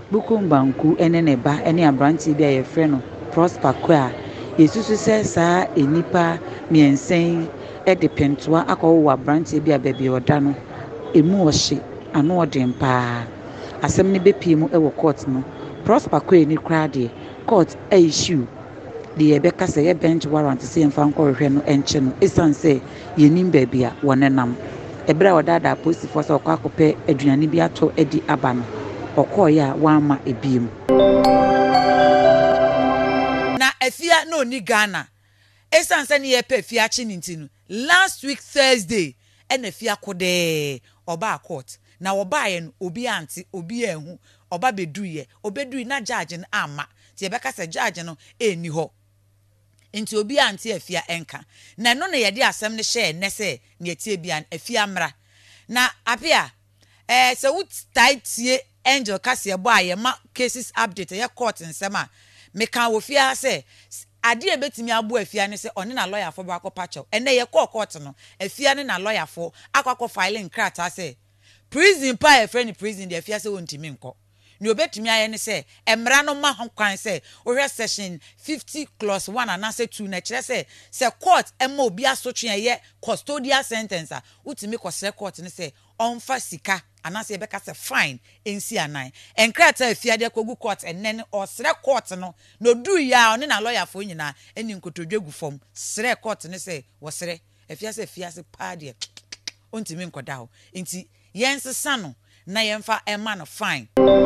Bukum banku ene ne ba ene abranti bi a ye frɛ no Prosper Kwa yesusu sɛ saa enipa miensen de pentoa akɔwo abranti bi a baabi oda no emu ohye ano odin pa asɛm ne bepie mu wɔ court no Prosper Kwa ni kra de court issue de yɛbɛka sɛ yɛ bench warrant sɛ yɛmfa nkɔhwehwɛ no ɛnkyɛ no ɛsiane sɛ yɛnim baabi a wɔnenam ɛberɛ a wɔdaadaa posifoɔ sɛ ɔkɔ akɔpɛ aduane bi atɔ adi aba no ɔkɔɔyɛ a wɔama ebiem na Afia no ni Ghana ɛsiane sɛ ne yɛpɛ Afia akye ne nti no last week Thursday ɛna Afia kɔdɛɛ ɔbaa court na ɔbaa no obi anti obi ehu ɔba beduye obedui na judge no ama ti yɛbɛka sɛ judge no ɛni hɔ nti obi anti Afia enka na no na yɛde asɛm ne hyɛ ne sɛ ne etie bia Afia mra na apia sɛ wut tie angel kase ebo aye ma cases update ye court nsɛm a meka wo fia sɛ ade ebetimi abo Afia ne sɛ ɔne na lawyer fo ba akɔpa kyɛw ɛnɛ ye court no Afia ne na lawyer fo akɔkɔ filing krata sɛ prison pa e friend prison de Afia sɛ wontimi nkɔ ni obetumi aye ne sɛ emra no ma ho kwan sɛ ohwɛ section 50+1 anase 2 na kyerɛ sɛ court ema obi asotwe ye custodial sentence a utimi kɔsrɛ court ne sɛ ɔmfa sika anase yɛbɛka sɛ fine ensi anan enkrata Afia de akɔgu court enen ɔsrɛ court no no du ya ɔne na lawyer fo nyina eni nkotodwegu fam srɛ court ne sɛ wɔsrɛ Afia sɛ pa de ontimi nkɔda ho nti yɛnsesa no na yɛmfa ɛma no fine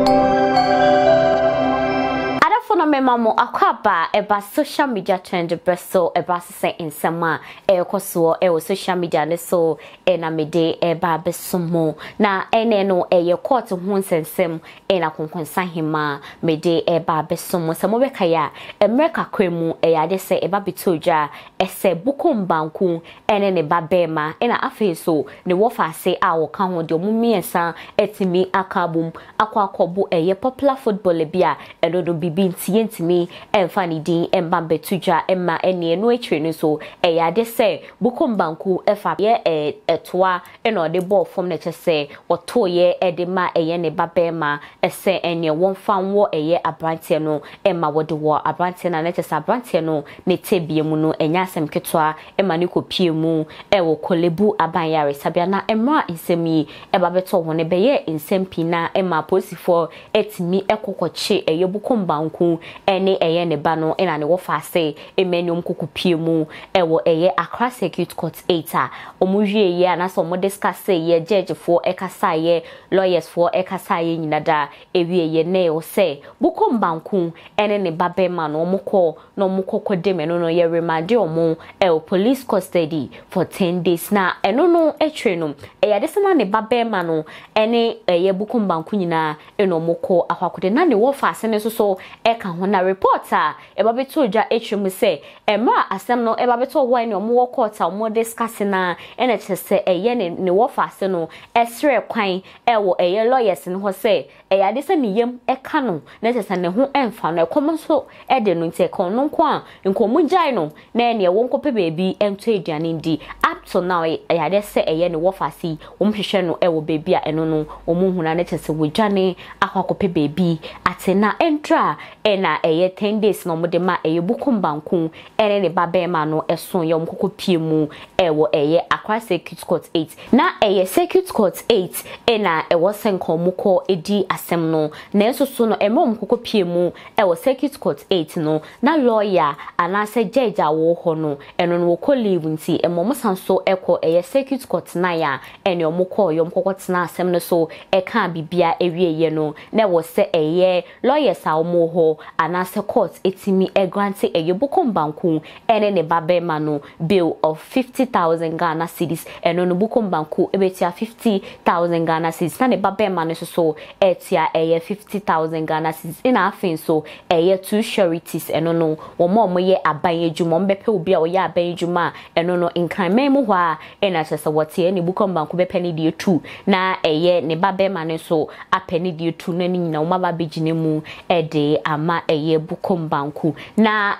Fono me mamo akwaba eba social media trend breso eba sese nsema ekoso social media ne so na mede eba besomo na ene no court ho nsensem na konkonsa hima mede eba besomo se mo beka ya emreka kwemu ade se eba bitoja ese bukum banku ene ne babema na afi so ne wofa se a wo ka ho de omumiensa etimi akabum akwakobo popular football bia edodo bibi ntimi emfa ni din emba betuja emma ene no etwe no so ade se bukum banku efa ye etoa eno de ball form na chese oto ye de ma ne babema ese ene won fan wo abrantie no emma wode wo abrantie na chese abrantie no ne tebie mu no enya asem ketwa emma ne kopie mu wo kolebu abanyare sabia na emma nsemi eba beto wo ne beye nsempi na emma posifo etimi ekokoche bukum banku ene ne ba no ena ne wo fa se emenium kokopie mu wo Accra Circuit Court 8 a omuhwie ye na so mo discuss ye judge for ekasa ye lawyers for ekasa ye nyinada ewie ye ne o se bukum banku ene ne ba be ma no mokọ no mokọ de me no ye remand omo police custody for 10 days na eno no etwe no de sema ne ba be ma no ene bukum banku nyina eno mokọ akwakode na ne wo fa se ne so eka ho na reporter eba beto ja etwem se emra asem no eba beto wo ne omo court a omo discuss na ene chese ne wo fa se no esre kwan wo lawyers ne ho se ade se ne yem eka no na chese ne ho emfa no ekomo so de no nte kon no kwa nkomu jai no na ene wo nkope bebi ento eduane ndi up to now ade se ne wo fa si omhwehwe no wo bebi a eno no omo huna na chese wodwane akwakope bebi atena entra na 10 days no mode ma bukum banku ene ne babema no eson ye omkoko pie mu wo Accra Circuit Court 8 na Circuit Court 8 na wo senko mukọ edi asem no na esoso no ema omkoko pie mu wo Circuit Court 8 no na lawyer anase judge awo ho no eno no ko leave nti emom sanso ekọ Circuit Court 9 ya ene omkọ yomkoko tena asem no so eka bibia ewieye no na wo se lawyers a omo ho anase court etimi grant bukum banku ene ne babema no bill of 50,000 Ghana cedis eno no bukum banku ebetia 50,000 Ghana cedis na ne babema no so etia 50,000 Ghana cedis ina afin so 2 sureties eno no wo mo ye aban edwuma mbepe obi a wo ye aban edwuma eno no nkan mu hwa ena chese wote ne bukum banku bepe ne die 2 na ne babema no so apeni die 2 na ni nyina wo maba begine mu de ama bukum banku na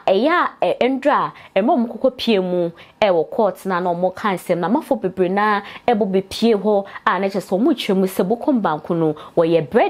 endra emom kokopie mu wo court na no mo kansem na mafo bebre na ebo bepie ho a na chese mo twemu se bukum banku no wo ye bread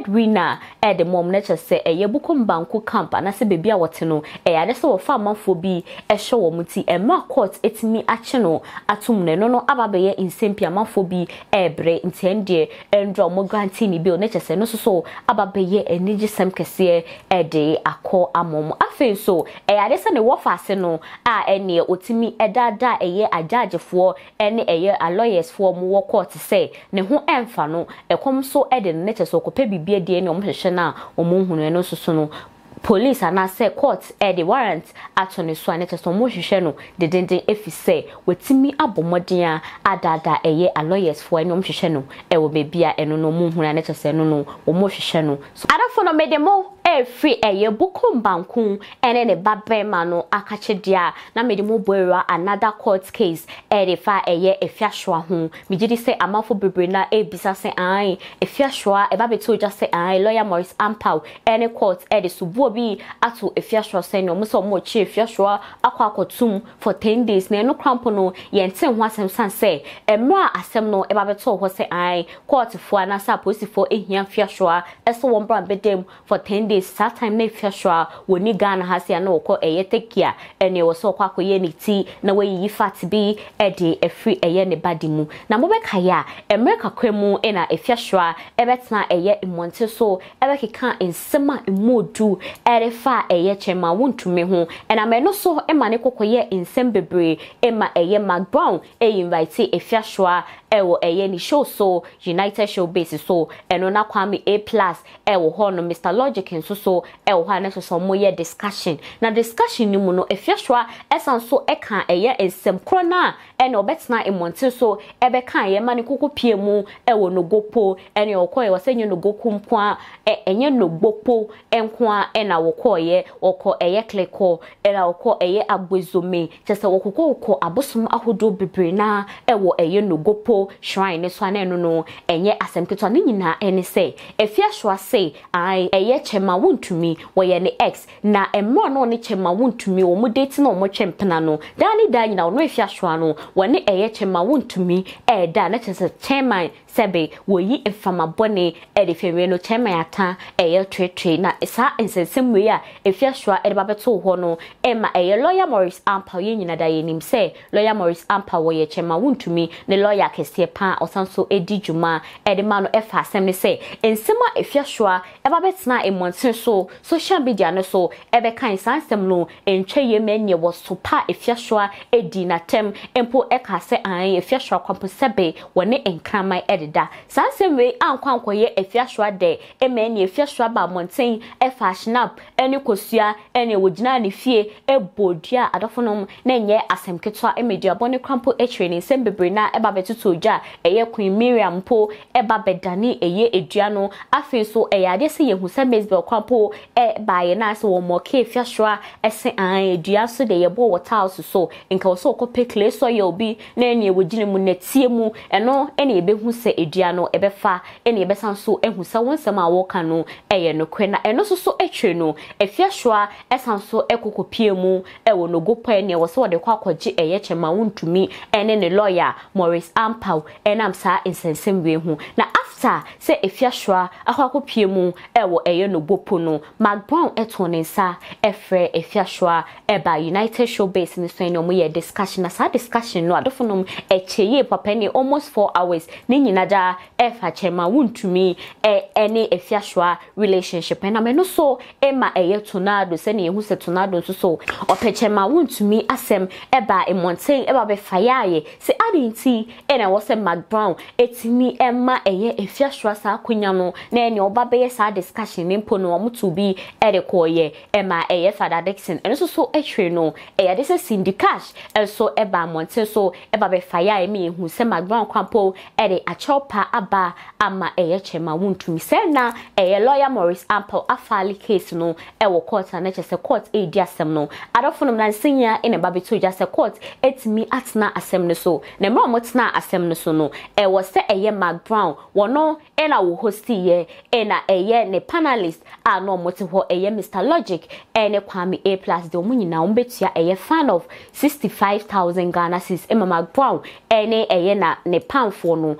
breadwinner the mom nature say ye bukom banku camp and I say baby a wateno ade so fa manfo bi show wo muti ma court etimi acheno atum ne no ababeye insempia manfo bi bre ntende endro mo grantee ni bill nature say no so ababeye eniji sem kese de akọ amom afen so ade se ne wo fa ase no a ene otimi edada eye ajagefo ene eye lawyers for mo court say ne ho emfa no ekom so de nature so kopa bibia de ne omhwehwe na omonhunu no so no police and I say court the warrant attorney so ane so mo hwehwe no de denden efi say wetimi abomoden adada eye a lawyers for ene omhwehwe no wo bebia eno no monhunu ane so no no wo mo hwehwe no so adafo no medemo free eye bukum banku ene ne babema no akachedia na medemo boera another court case the fa eye efiahwa ho mejidi say amafo bebre na ebisa say ai efiahwa e ba beto just say ai lawyer Morris Ampau ene court the subu bi ato efiahwa say no mo so mo chi efiahwa akwakotum for 10 days na no crampo no yenten ho asem san say emra asem no e ba beto ho say ai court fo na sa police fo ehia efiahwa eso won bra bedem for 10 days that time na efiahwa woni Ghana hase na okọ eye tekia ene wo so kwakoye ni ti na we yi fat bi de efri eye ne badimu na mo be kaya America kwemu na efiahwa ebetna eye imonte so ebekeka ensema emodu erefa eye chema wontume ho na me no so ema ne kokoye ensem bebre ema eye Brown invite efiahwa ewo eye ni show so United Show base so eno na kwame A+ ewo ho no Mr Logic so ewo ha na so mo ye discussion na discussion ni mu no efiahwa esan so eka eye ensem krona ene obetna emonte so ebeka eye mane kokopie mu ewo no gopo ene okoye wasenye no gokumpwa enye no gbopo enkoa ena wokoye oko eye kleko ena oko eye agbezome chese wokoko abosom ahodo bebre na ewo eye no gopo shrine so ane no enye asemketo ne nyina ene se efiahwa se ai eye chema wontumi woye ne ex na emmo no ne chema wontumi wo mu date na wo twempena no dani da nyina no efiahwa no wone eye chema wontumi da na chese chairman sebe woyi infama bone de fenwe no chairman ata eye twetwe na sa ensensem we a efiahwa de babeto ho no ema eye lawyer Morris Ampau ye nyina da yenim se lawyer Morris Ampau woye chema wontumi ne lawyer kese pa osanso edi djuma de ma no efa asem ne se ensema efiahwa e babetna emonten so social media no so ebe kan sansem no entwe ye menye wo sopa efiahwa edi na tem empo eka se an efiahwa kwampo sebe wone enkraman edida sansem we ankwankoye efiahwa de emenye efiahwa ba monten efa snap ene kosua ene wogina ne fie ebodua adofonom na enye asemketwa emedia bone kwampo training sembebre na eba betutoja eye Queen Miriam po eba bedani eye edua no afi so ade se yehu se baseball kwampo baye na so wo moke efiahwa ese an edua so de yebo water house so nka so okope clay so ye obi na ene wogine mu natie mu eno ene ebehu se edua no ebefa ene ebesan so ehu se wonsem a wo ka no eye no kwe na eno so etwe no efiahwa esan so ekokopie mu ewo no gopa ene wo so de kwa kwaji eye chema wontumi ene ne lawyer Morris Ampau enam sa insensem we hu na after se efiahwa akwakopie mu ewo eye no gopo no Brown etonensa efre efiahwa eba United Show base ni so ene omo ye discussion na sa discussion no adofonom echeye papa ni almost 4 hours ni nyina da efa chema wontumi ene efiahwa relationship na me no so ema eye tornado se ne yehu se tornado so opechema wontumi asem eba emonten eba be fayaye se adinti ene wo se Brown etimi ema eye efiahwa sa akonya no na ene oba be sa discussion ni mpo no omutu bi koye ema eye Father Dixon ene so etwe no eye de se syndicash so eba monten so eba be fayaye mi yehu se Brown kwampo achopa aba ama eye chema wontumi se na eye lawyer Morris Ampau afali case no ewo court na chese court edi asem no adofonom na nsenya ene babeto ja se court etimi atna asem no so na mra motna asem no so no ewo se eye Brown wono ena wo hosti ye ena eye ne panelist no mote ho eye Mr Logic ene kwame A+ de omunyina ombetua eye fan of 65,000 Ghana cedis Brown ene eye na ne panfo no omunyina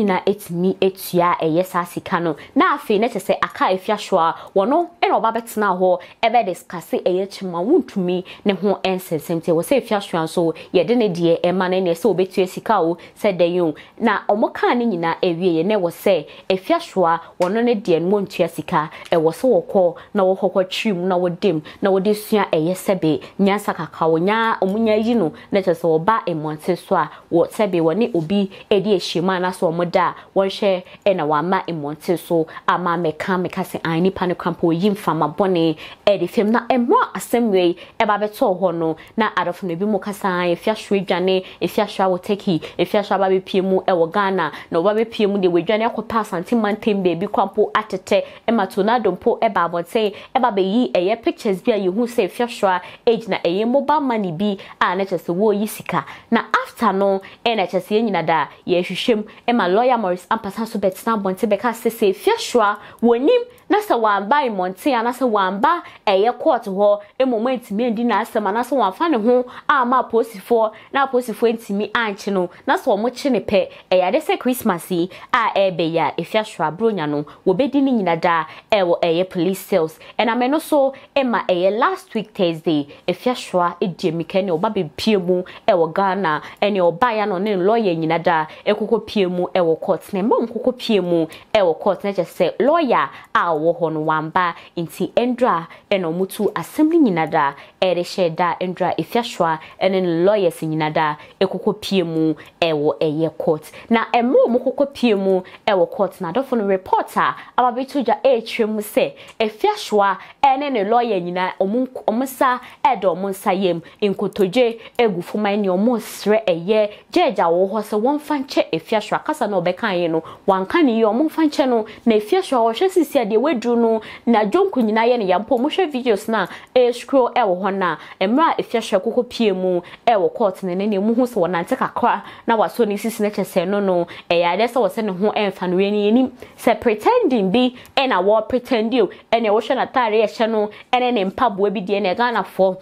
nyina etimi etua sa sika no na afi na kyese aka Afia Schwar wono ena oba betena ho ebe discuss chima wuntumi ne ho ensensente wo se Afia Schwar so ye de ne de ema na ne se obetua sika o se den na omoka ne nyina ewie ne wo se Afia Schwar wono ne de no ntua sika wo se wokọ na wo hokọ trim na wo dem na wo de sua sebe nyansa kakao nya omunya yi no na kyese oba emonte so a wo sebe woni obi edi ehima na so omoda won hwe ena wama emonte so ama meka se ani pane krampo yimfama bone edi fem na emro asemwe eba beto ho no na adofo no bi mu kasa Afia Schwar dwane Afia Schwar wo teki Afia Schwar ba bepie mu ewo Ghana na oba bepie mu de wedwane akopa asante mantem baby krampo atete ema tornado mpo eba abonte eba be yi pictures bi a yehu se Afia Schwar age na mobile money bi a na kyese wo yisika na after no na kyese nyina da ye hwehwem ema lawyer Morris ampasa so betina bonte beka se Afia Schwar wonim na se wamba imonte ana se wamba court ho moment me ndi na asema na se wamfa ne ho ama posifo na posifo ntimi anche no na se omo chi ne pe de se Christmas yi ebe ya Afia Schwar bronya no wo bedi ni nyina da wo police cells na me no so ema last week Thursday Afia Schwar edie ne oba be piemu wo Ghana ene oba ya no ne lawyer nyina da ekoko piemu wo court ne mbom koko piemu wo court na se lawyer wo ho no wamba inti endra eno mutu assembly nyina da sheda endra Afia Schwar ene lawyers nyina da ekoko piemu wo court na emo mukoko piemu wo court na dofo no reporter ababetuja twem se Afia Schwar ene ne lawyer nyina omusa edo omunsa yem inkotoje egufuma ni omosre jeja wo ho se won fanche Afia Schwar kasa na obekan ye no wanka ni ye omfanche no na Afia Schwar wo hwesisi ade wedru no na jonku nyina ye ne yampo mo hwe videos na scroll wo ho na emra Afia Schwar kokko piemu wo court ne ne mu hu se wonante kakra na waso ni sisi ne kyese no ade se wo se ne ho emfa no weni ni se pretending bi na wo pretend you ene wo hwe na tare ye hye no ene ne mpabo bi de ne Ghana for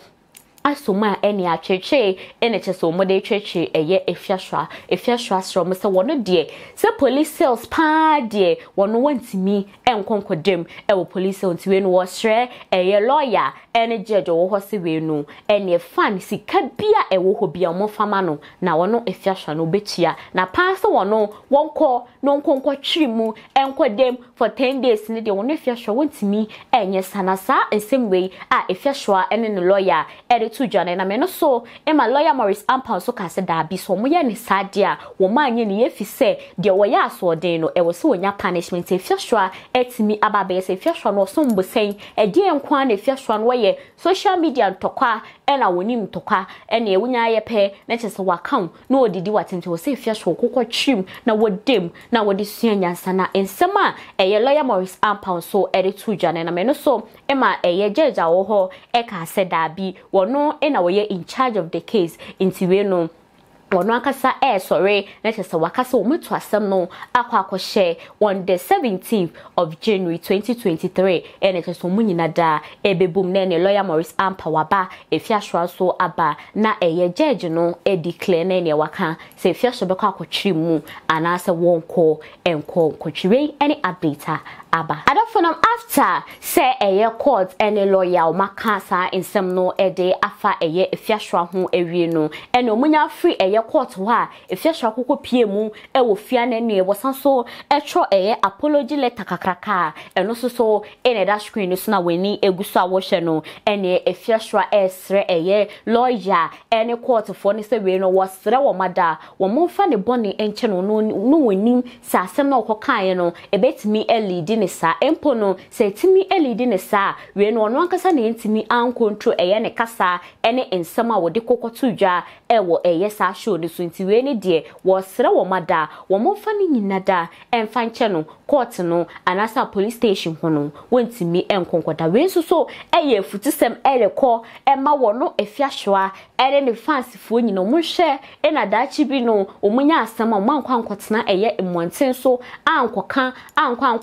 asoma eni acheche ene cheso mode cheche Afia Schwar strom se wono de se police cells pa de wono wantimi enkonkodem wo police cells ntiwe no wo hre lawyer ene judge wo ho se we no ene fan sika bia wo ho bia mo fama no na wono Afia Schwar no betia na pa se wono wonko no nkonko twirimu enkodem for 10 days ne de wono Afia Schwar wantimi enye sanasa esemwe Afia Schwar ene no lawyer to John na me no so ema lawyer Morris ampa so ka se da bi so mo ye ne sade a wo ma anye ne yefi se de wo ya so den no e wo se wonya punishment Afia Schwar etimi ababe se Afia Schwar no so mbosen e de enko na Afia Schwar no ye social media ntokwa na woni ntokwa na ewunya ye pe na chese wakam na odidi watente wo se Afia Schwar kokko twim na wodem na wodi sua nyansa na ensema ye lawyer Morris ampa so e to John na me no so ema ye judge wo ho e ka se da bi wono na we in charge of the case inti no wono akasa sorry na chese wakasa wo metu asem no akwa on the 17th of January 2023 na chese wo nyina da ebebum na ne lawyer Morris ampa waba Afia Schwar so aba na judge no declare na ne waka se Afia Schwar beka akotwiri mu anase wonko enko kotwiri any update aba adafonam after say court any lawyer o makasa ensem no afa Afia Schwar ho ewie no ene omunya free court ho a Afia Schwar kokko pie mu wo fia na ne wo sanso tro apology letter kakraka eno so ene da screen so na weni eguso a wo hwe no ene Afia Schwar sre lawyer ene court for ne se we no wo sre wo mada wo momfa ne bone enche no wenim sa asem na okokan no ebetimi lead ne sa empo no se timi lead ne sa we no ono ankasa na ntimi an control ne kasa ene ensema wo de kokoto dwa wo sa show ne so nti we ne de wo sre wo mada wo momfa ne nyina da emfa nche no court no anasa police station ho no wontimi enkonkoda we so futisem ko ema wo no Afia Schwar ne fans fo nyina mo hwe na dachi bi no omunya asema mo ankwankotena emmonten so ankoka ankwankosrese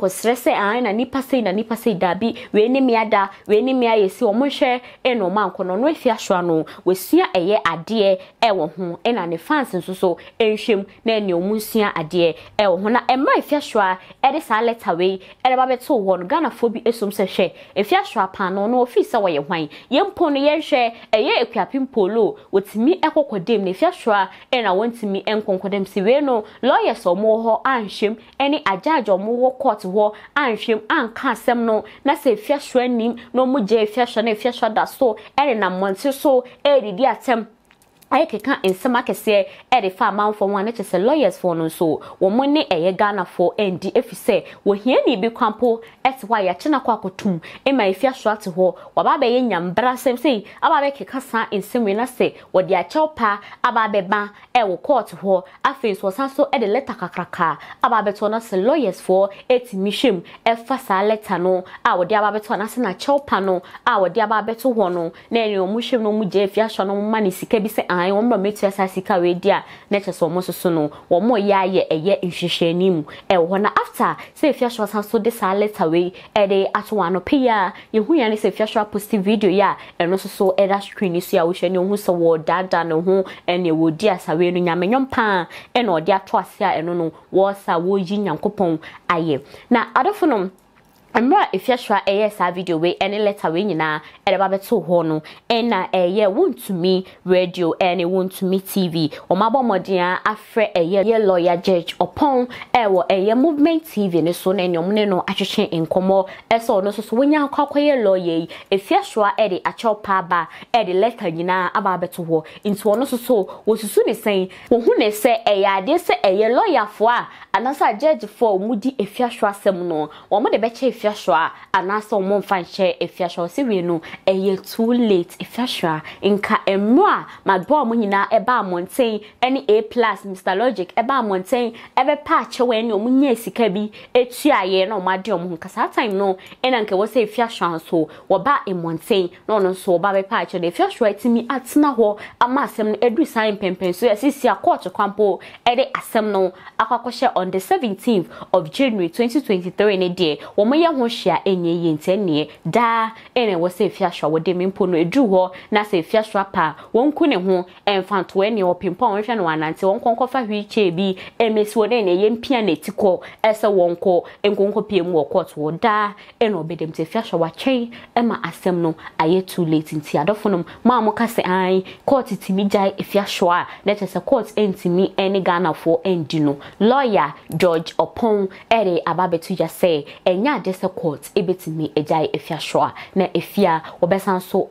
say na nipa say dabi we ni me ada we ni me ayesi o mo hwe eno ma nkono no Afia Schwar no wesua eye ade ewo ho na ne fans nso so enhwem na ene omusua ade ewo ho na emma Afia Schwar de sa letter we ba beto wo no Ghana fo bi esom se hwe Afia Schwar pa no no ofi se wo ye hwan yempo no ye hwe eye ekuapim polo wotimi ekokodem na Afia Schwar na wontimi enkonkodem si we no lawyers omo ho anhwem ene ajaje omo wo court ho anhwem anka asem no na se Afia Schwar nim no mo je Afia Schwar na Afia Schwar da so ene na monte so didi atem ayekeka ensema kese de fa amanfo wan che se lawyers for no so wo mo ne Ghana for endi efise wo hia ni bi kwampo etwa ya chena kwa kotum ma Afia Schwar te ho waba be nyambra sem sei aba be keka san ensemwe na se wo de achewpa aba be ba wo court ho afi so san so de letter kakraka aba be to na se lawyers for etimihwem fa sa letter no wo de aba be to na se na chewpa no wo de aba be to ho no na ene omuhwem no mu je Afia Schwar no mani sika bi se ai wo mba metu asa sika we dia na che so mo so no wo mo ya ye eye nhwehwe anim wo na after say Afia Schwar san so de sa letter we de atwa no pia ye hu ya ne say Afia Schwar post video ya eno so da screen so ya wo hwe ne hu so wo dada no hu ene wo di asa we no nyamenyom pa ene o de ato ase a eno no wo sa wo yi nyankopon aye na adofo no Amra Afia Schwar sa video we any letter we nyina ba beto ho no na want to me radio want to me TV o mabo modern afre lawyer judge upon wo movement TV ne so na nyom ne no ahwehwe enkomo so no so wonya akwakoye lawyer Afia Schwar de achopa ba de letter nyina aba beto ho into no so wo susu ne sen wo hu ne se ade se lawyer fo a anasa judge fo mudi Afia Schwar sem no wo mo de be che Afia Schwar anasa mo mfa nche Afia Schwar se we no too late Afia Schwar nka emwa magbo mo nyina eba monten any A+ Mr Logic eba monten ebe patch we ni omunya sika bi etuaye na omade omu kasa time no ena nke wo se Afia Schwar so wo ba monten no no so ba be patch na Afia Schwar timi atena ho ama asem no edu sign pempen so asisi court kwampo ede asem no akwakoshe on the 17th of January 2023 ne die wo mo ye ho hia enye yentene da ene wo se Afia Schwar wo de mimpo no edu ho na se Afia Schwar pa wonku ne ho emfanto ene opimpo wonhwe no anante wonkonko fa hwiche bi emesi wo ne yempia na etiko ese wonko enkonko piem wo court wo da ene obedem se Afia Schwar watwen ema asem no aye too late nti adofonom ma mo ka se ai court timi jai Afia Schwar let us court entimi ene Ghana for endi no lawyer George Opon ere ababetu ya say enya de se court ebetimi ejai Afia Schwar na Afia obesan so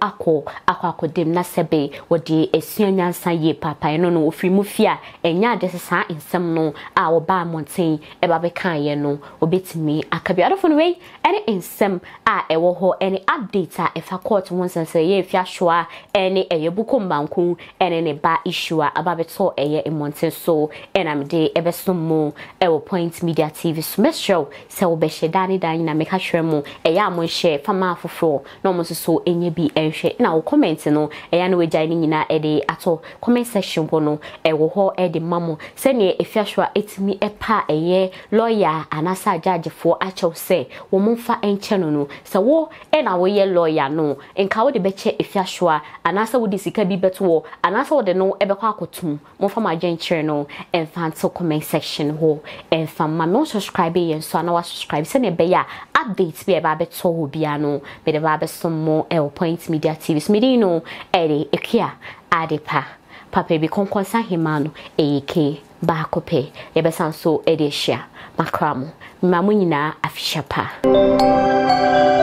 akodem na sebe wodi esuanyansa ye papa no no ofiri mu fia enya de se sa ensem no a oba monten eba be kan ye no obetimi akabi adofo no we ene ensem a ewo ho ene update a efa court wonsense ye Afia Schwar ene eyebuko mbanku ene ne ba issue ababeto eye monten so enamde ebesomo ewo Point Media TV so make sure se obehye dani na meka hwemu eya mo share fama afoforo no mo so enye bi enhwe na wo comment no eya no wegya ni nyina ede ato comment section bo no ewo ho ede mamo se ne Afia Schwar etimi epa eye lawyer anasa judge fo achew se wo momfa enche no se wo na wo ye lawyer no enka wo de beche Afia Schwar anasa wo de sika bi beto wo anasa wo de no ebekwa akotum momfa ma agent no enfanto comment section ho enfama no subscribe yen so na wa subscribe se ne be ya updates be ba beto ho bia no be de ba besomo Point Media TV smidi no ere ekia adepa papa bi konkonsa himano eke ba kope ye besan so ede hia makramo mamu nyina afihya pa